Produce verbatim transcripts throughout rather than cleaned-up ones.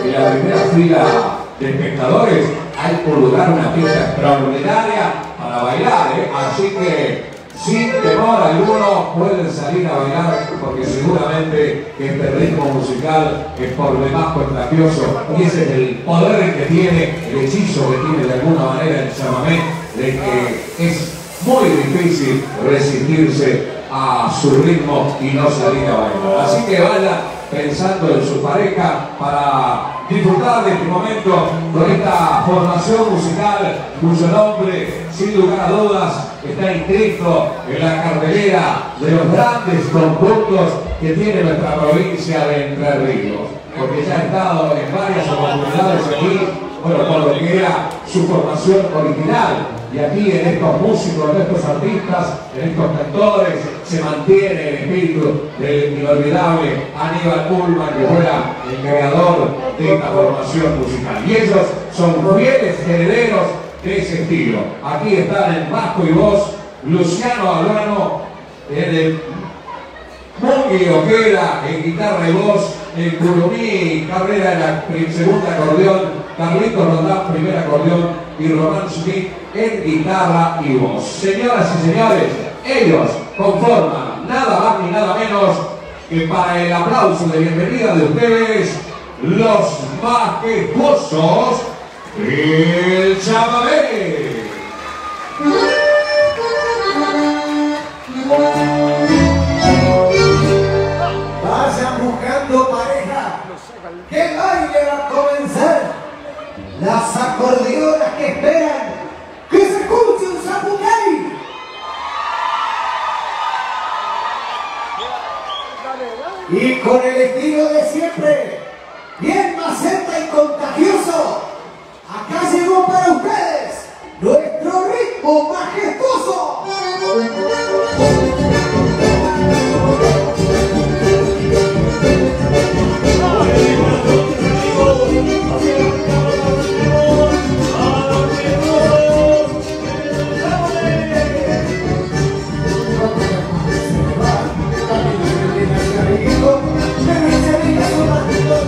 en la primera fila de espectadores hay un lugar, una fiesta extraordinaria para bailar, ¿eh? Así que sin temor alguno pueden salir a bailar, porque seguramente este ritmo musical es por demás contagioso, y ese es el poder que tiene, el hechizo que tiene de alguna manera el chamamé, de que es muy difícil resistirse a su ritmo y no salir a bailar. Así que vaya pensando en su pareja para disfrutar de este momento con esta formación musical cuyo nombre, sin lugar a dudas, está inscrito en la cartelera de los grandes conjuntos que tiene nuestra provincia de Entre Ríos, porque ya ha estado en varias oportunidades aquí, bueno, con lo que era su formación original. Y aquí en estos músicos, en estos artistas, en estos cantores, se mantiene el espíritu del inolvidable Aníbal Ullman, que fuera el creador de esta formación musical. Y ellos son fieles herederos de ese estilo. Aquí están en bajo y voz Luciano Albano, en el Mugui Ojeda en guitarra y voz, en Curumí Carrera en la segunda acordeón, Carlitos Rondán primer acordeón y Román Smith en guitarra y voz. Señoras y señores, ellos conforman nada más ni nada menos que, para el aplauso de bienvenida de ustedes, los majestuosos El Chamamé. Vayan buscando pareja, que el baile va a comenzar. Las acordeonas que esperan que se escuche un zapucay. Y con el estilo de siempre, bien maceta y contagioso, acá llegó para ustedes nuestro ritmo majestuoso. Thank you.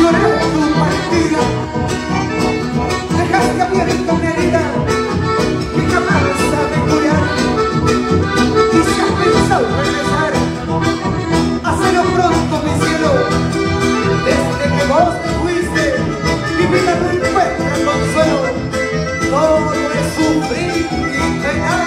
lloré tu partida. Dejaste abierta una herida que jamás sabe curar. Y si has pensado regresar, hazlo pronto, mi cielo. Desde que vos te fuiste, mi vida no encuentra consuelo. Todo es sufrir y penar.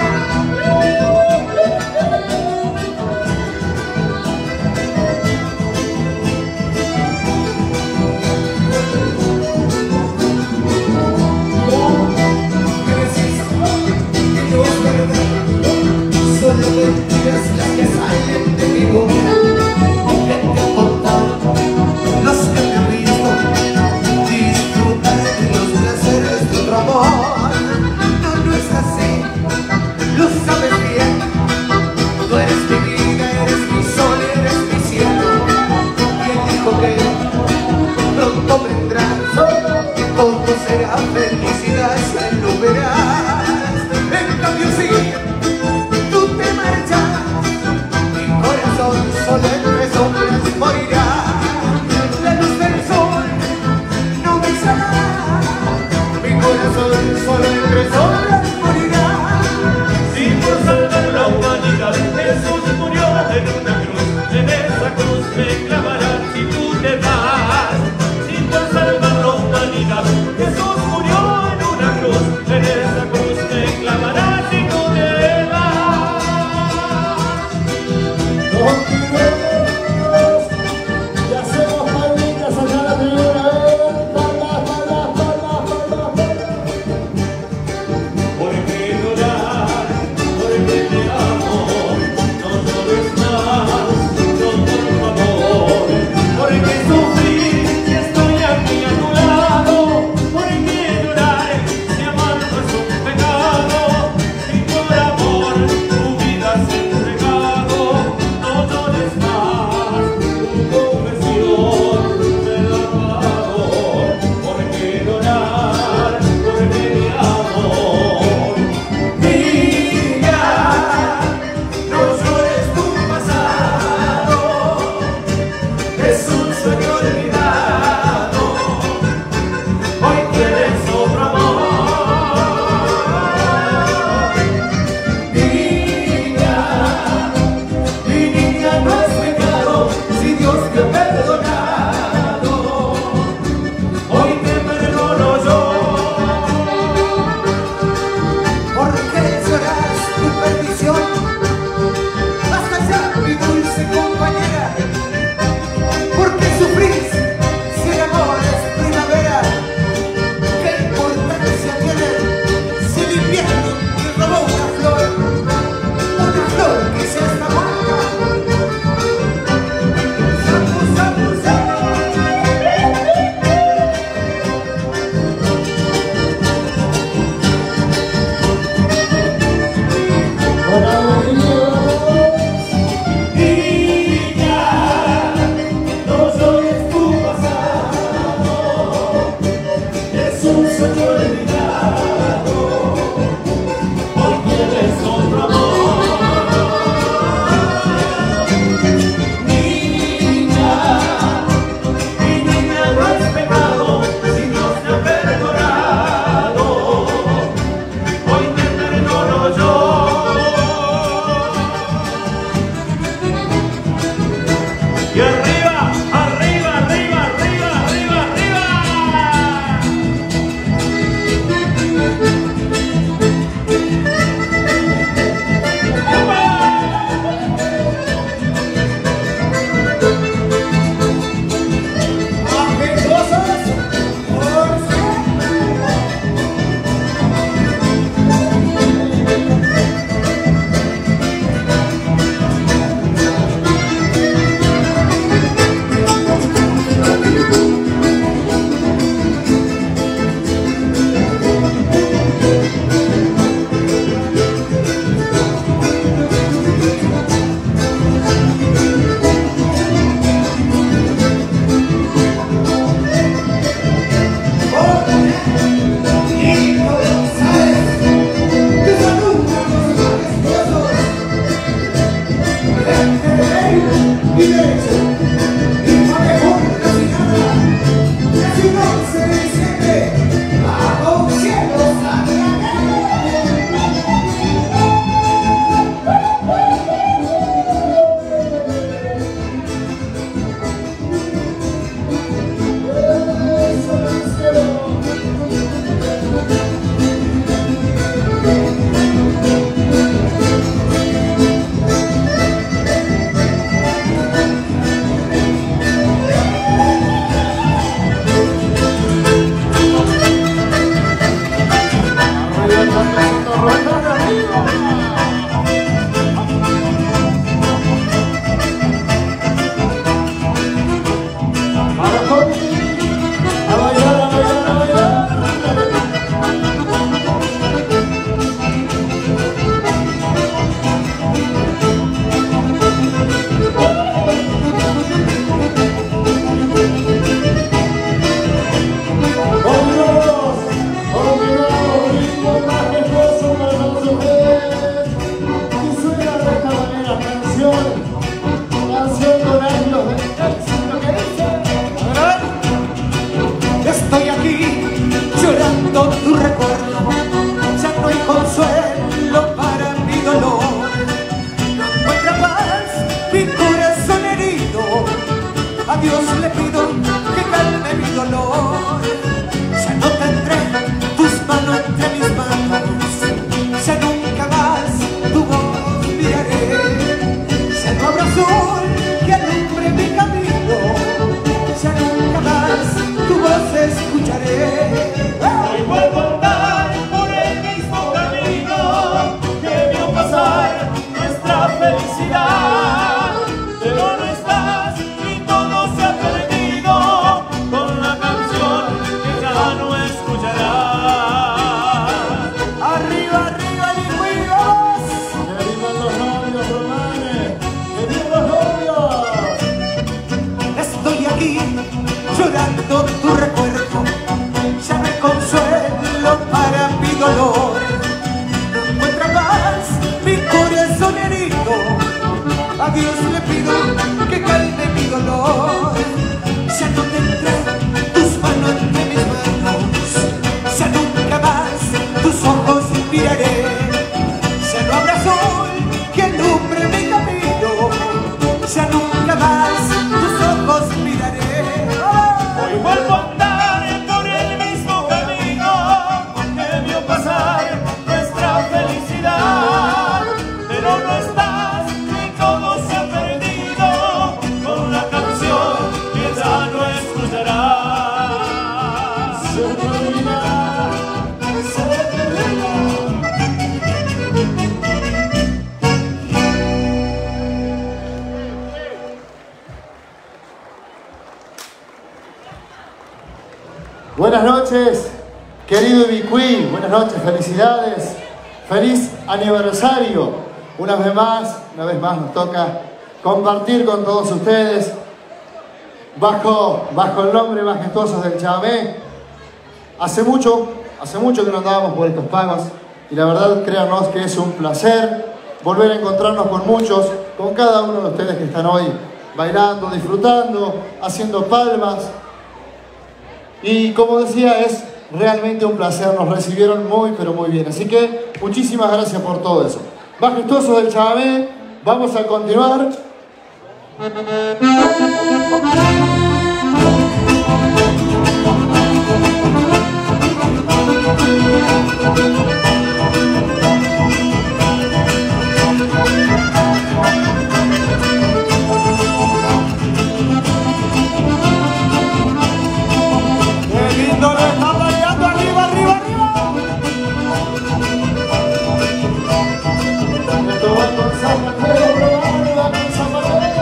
le pido que calme mi dolor. Ya no tendré tus manos entre mis manos, ya nunca más tu voz miraré, ya no habrá sol que alumbre mi camino, ya nunca más tu voz escucharé. Hoy vuelvo a andar por el mismo camino que vio pasar nuestra felicidad, pero no estás y todo se ha perdido con la canción que ya no escucharás. Arriba, arriba, Licui, Que vivan los novios, Romanes, que vivan los novios. estoy aquí llorando tu recuerdo, ya no hay consuelo para mi dolor. No encuentra más mi corazón herido, a Dios le pido que calme mi dolor. Ya no tendré tus manos entre mis manos, ya nunca más tus ojos miraré, ya no habrá sol que alumbre mi camino, ya nunca más tus ojos miraré. Hoy vuelvo a andar por el mismo camino que vio pasar nuestra felicidad, pero no estás y todo se ha perdido con la canción que ya no escucharás. Se termina, se termina. Buenas noches, querido Ibicuí, buenas noches, felicidades, feliz aniversario. Una vez más, una vez más nos toca compartir con todos ustedes bajo, bajo el nombre majestuoso del chamamé. Hace mucho, hace mucho que no andábamos por estos pagos y la verdad, créanos que es un placer volver a encontrarnos con muchos, con cada uno de ustedes que están hoy bailando, disfrutando, haciendo palmas. Y como decía, es realmente un placer, nos recibieron muy pero muy bien. Así que muchísimas gracias por todo eso. Majestuosos del chamamé, vamos a continuar. Qué lindo lo está bailando, arriba, arriba, arriba. Esto va con zapatero, probando, va con zapatero.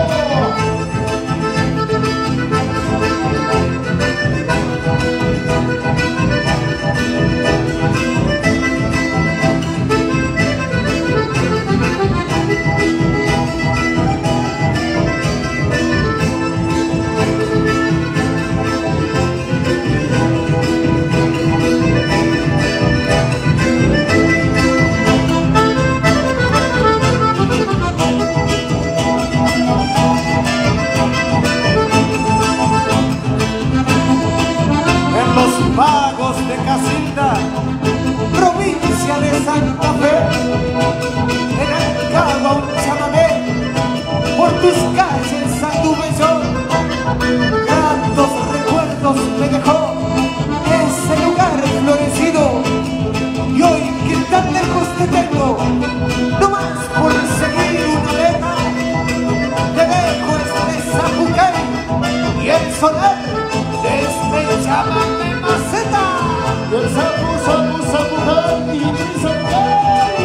En los pagos de Casilda, provincia de Santa Fe, en Ancagua un chamamé, por tus calles anduve yo, tantos recuerdos me dejó ese lugar florecido, y hoy que tan lejos te tengo, no más por seguir una meta, te dejo este zapucay y el solar de este chamamé maceta. Y el sapu, sapu, sapucay, y sapucay.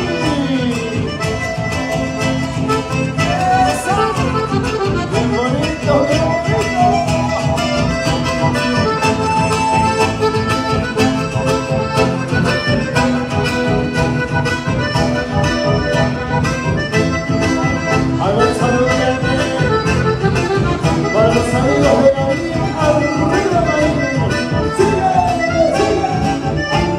Esa. Qué bonito, qué bonito. A ver, saludame. Para los amigos de la vida, arriba, Marín. Sigue, sigue.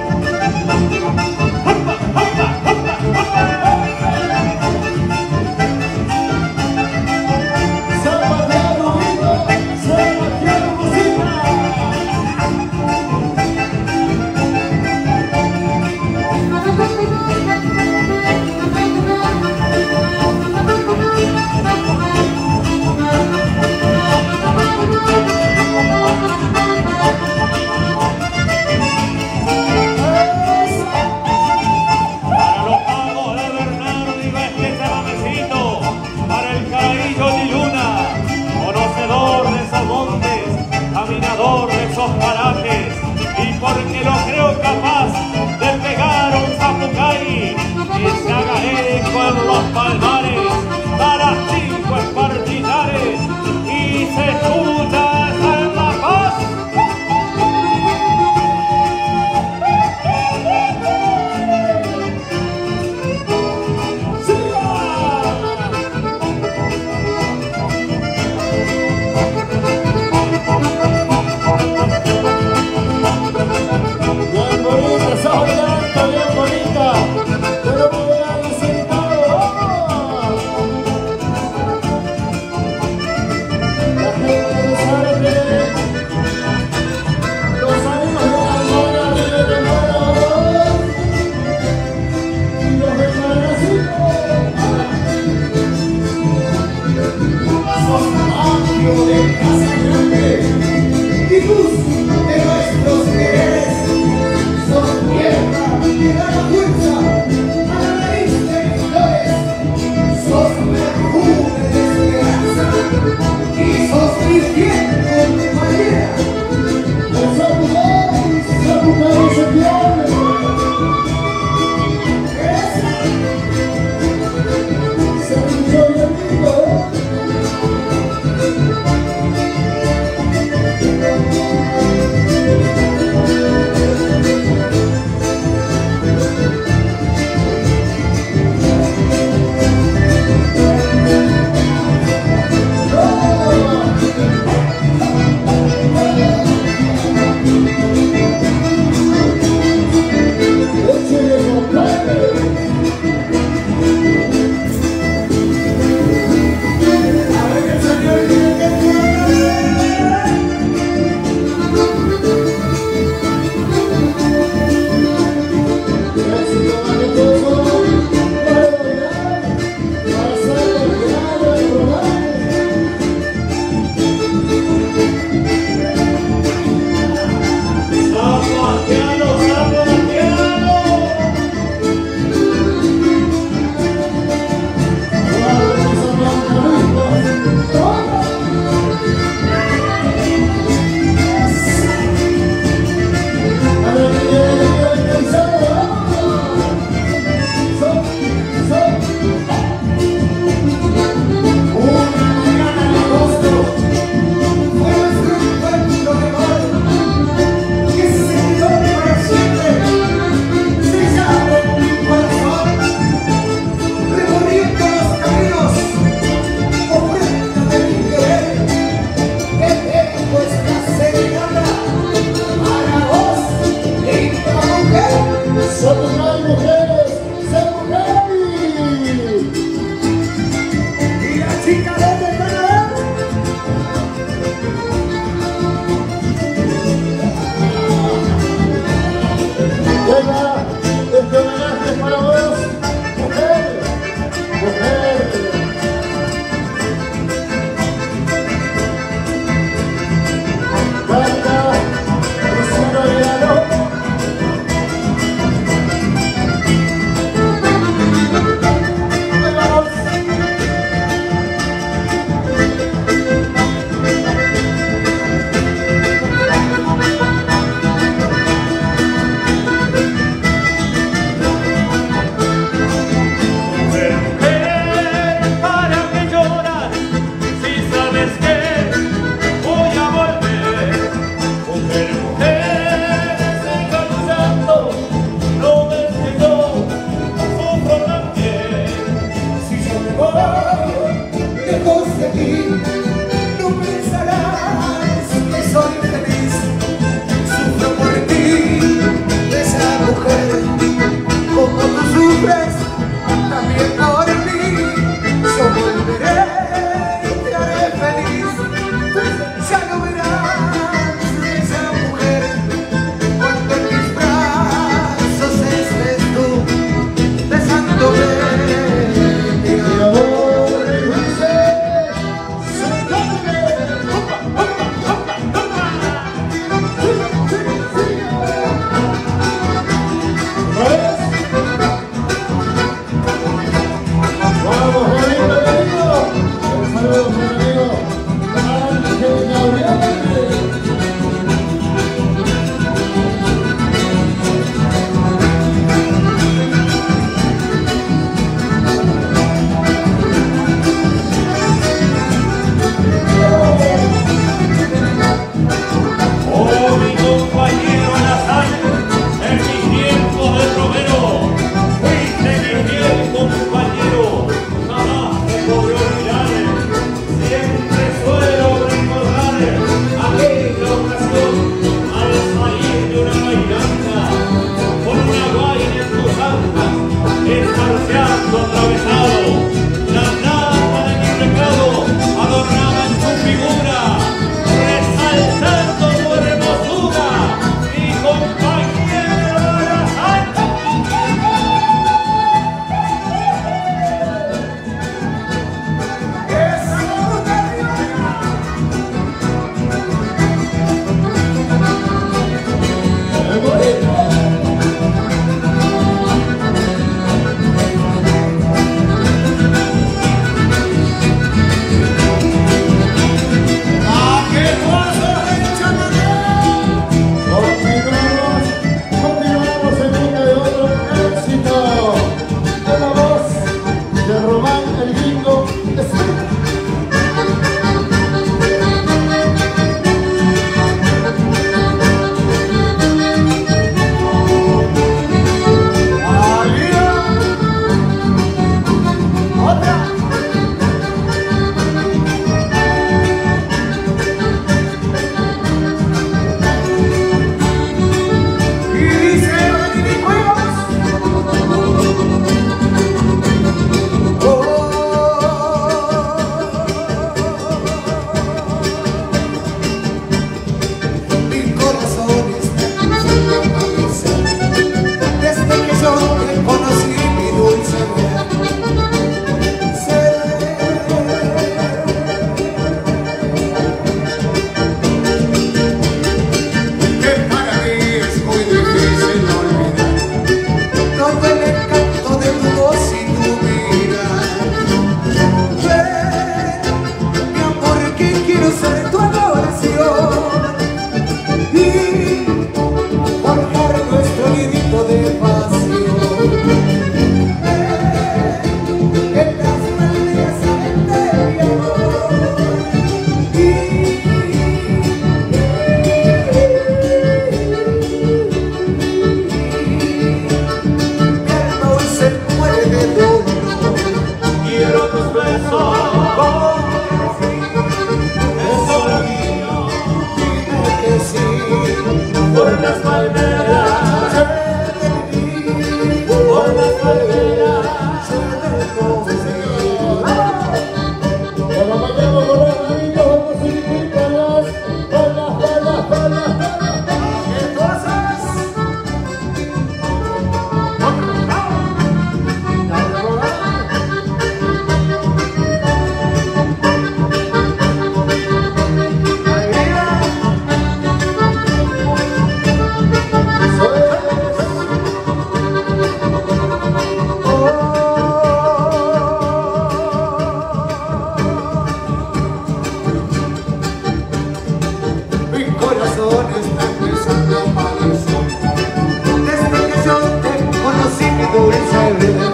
corazón está empezando a padecer. Desde que yo te conocí, mi dulce bebé.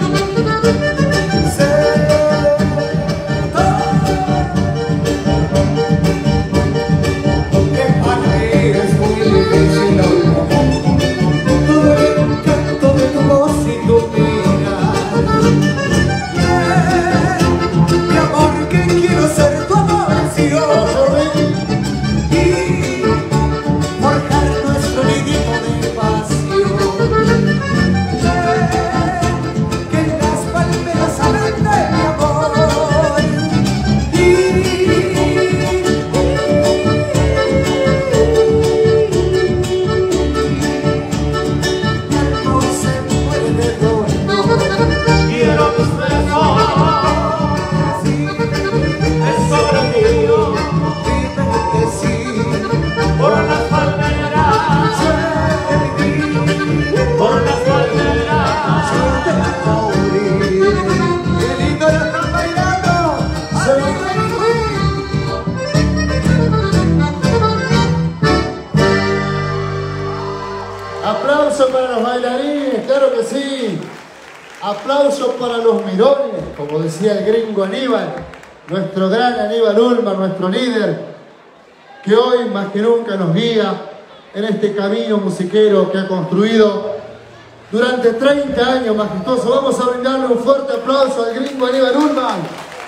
Aplauso para los bailarines, claro que sí. Aplauso para los mirones, como decía el gringo Aníbal, nuestro gran Aníbal Ullman, nuestro líder, que hoy más que nunca nos guía en este camino musiquero que ha construido durante treinta años majestuoso. Vamos a brindarle un fuerte aplauso al gringo Aníbal Ullman.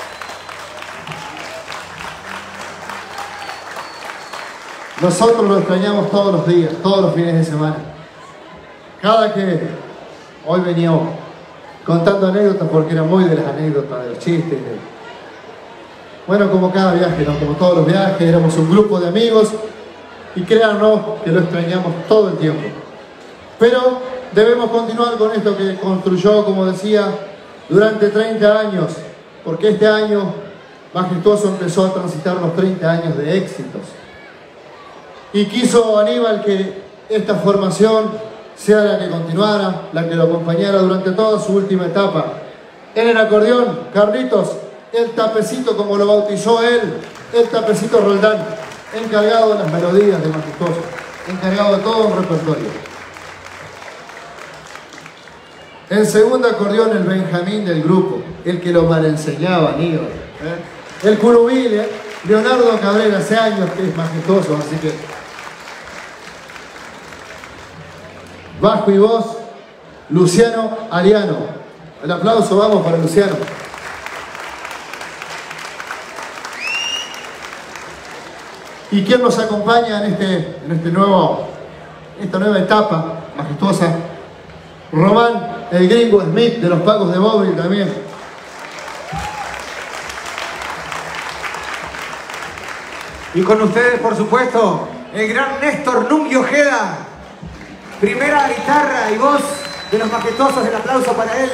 Nosotros lo extrañamos todos los días, todos los fines de semana. Cada que hoy veníamos contando anécdotas, porque era muy de las anécdotas, de los chistes. De... Bueno, como cada viaje, ¿no? Como todos los viajes, éramos un grupo de amigos y créanos que lo extrañamos todo el tiempo. Pero debemos continuar con esto que construyó, como decía, durante treinta años, porque este año majestuoso empezó a transitar los treinta años de éxitos. Y quiso Aníbal que esta formación sea la que continuara, la que lo acompañara durante toda su última etapa. En el acordeón, Carlitos, el tapecito, como lo bautizó él, el tapecito Roldán, encargado de las melodías de majestuoso, encargado de todo un repertorio. En segundo acordeón, el Benjamín del grupo, el que lo malenseñaba Aníbal. ¿eh? El curubí, ¿eh? Leonardo Cabrera, hace años que es majestuoso, así que... Bajo y voz, Luciano Ariano. El aplauso, vamos, para Luciano. ¿Y quién nos acompaña en, este, en este nuevo, esta nueva etapa majestuosa? Román, el gringo Smith de los Pacos de Bobril también. Y con ustedes, por supuesto, el gran Néstor Nungi Ojeda. Primera guitarra y voz de los majestuosos, el aplauso para él.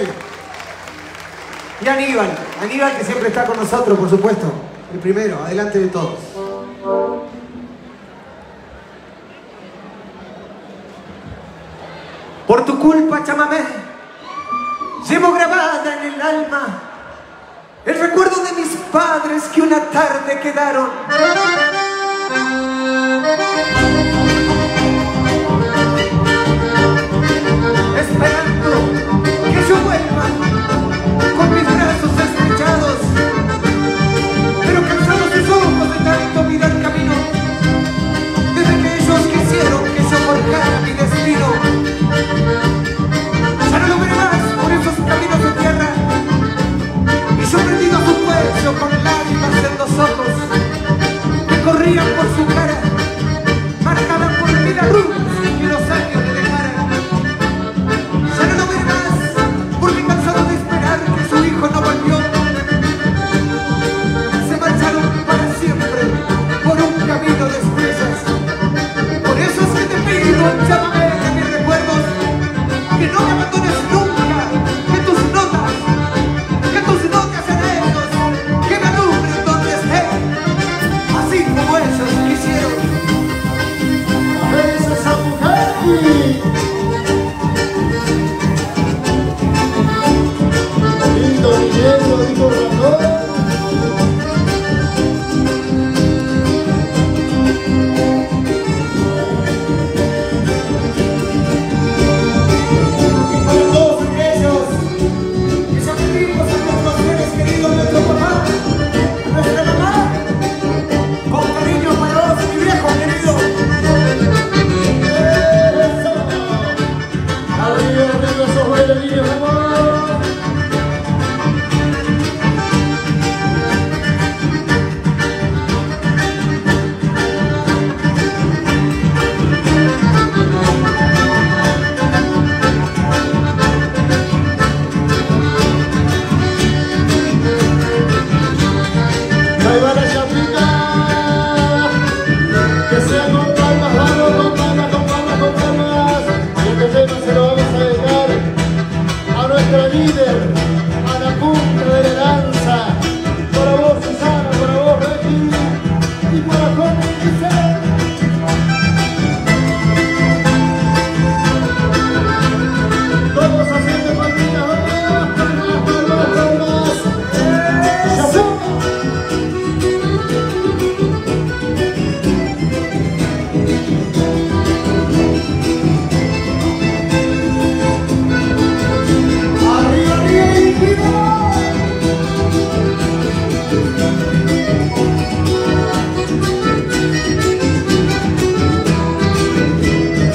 Y Aníbal, Aníbal que siempre está con nosotros, por supuesto. El primero, adelante de todos. Por tu culpa, chamamé, llevo grabada en el alma el recuerdo de mis padres que una tarde quedaron. Esperando que yo vuelva con mis brazos estrechados, pero cansados sus ojos de tanto mirar el camino, desde que ellos quisieron que yo forjara mi destino. Ya no lo veré más por esos caminos de tierra, y yo prendido a su cuello con lágrimas en los ojos.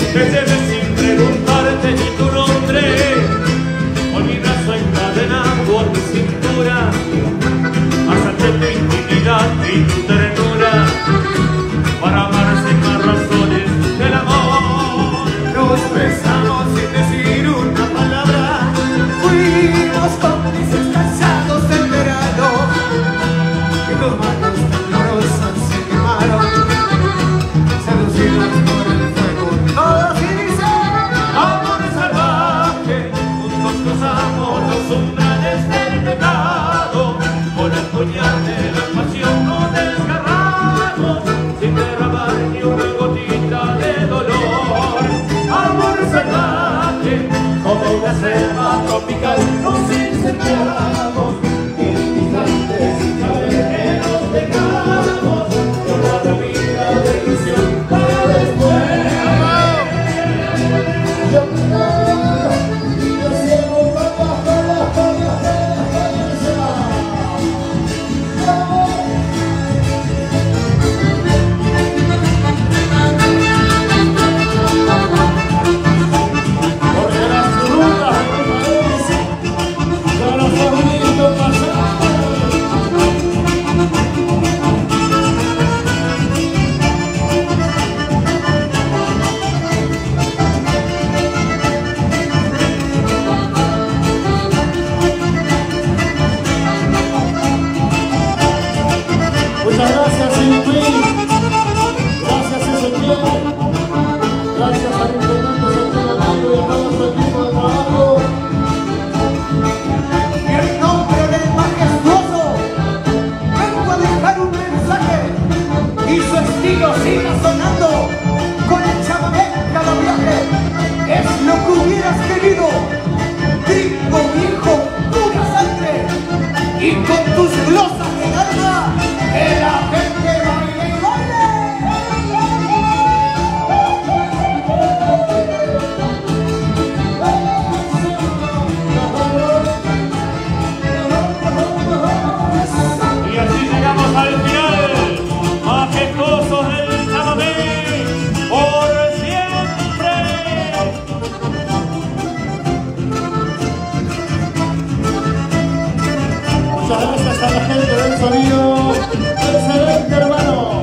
te lleves sin preguntarte ni tu nombre, con mi brazo encadenado a tu cintura, hacerte tu intimidad y tu ternura, para amarse más razones del amor. Nos besamos sin decir una palabra, fuimos cómplices cansados del verano, y los manos temblorosas se quemaron, seducidas por el fuego. Todos y dicen: Amor salvaje, juntos cruzamos los umbrales del pecado, con el puñal de la pasión nos desgarramos, sin derramar ni una gotita de dolor. Amor salvaje, como una selva tropical, nos incendiamos, instantes sin saber que nos dejamos, con la vida de ilusión para después. Muchas gracias, Silvi. Gracias, Ezequiel. Gracias al intendente Ezequiel Amayo y a todo su equipo de trabajo. en nombre del majestuoso, vengo a dejar un mensaje, y su estilo siga sonando con el chamamé en cada viaje. Es lo que hubieras querido, gringo viejo, pura sangre, y con tus glosas en alma, que la gente baile y Y así llegamos al final, majestuosos del chamamé, por siempre. Muchas gracias a la gente del sonido. Excelente, hermano.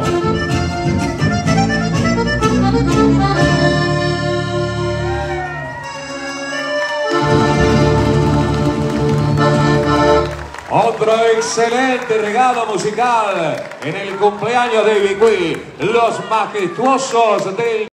Otro excelente regalo musical en el cumpleaños de Ibicuí, los majestuosos del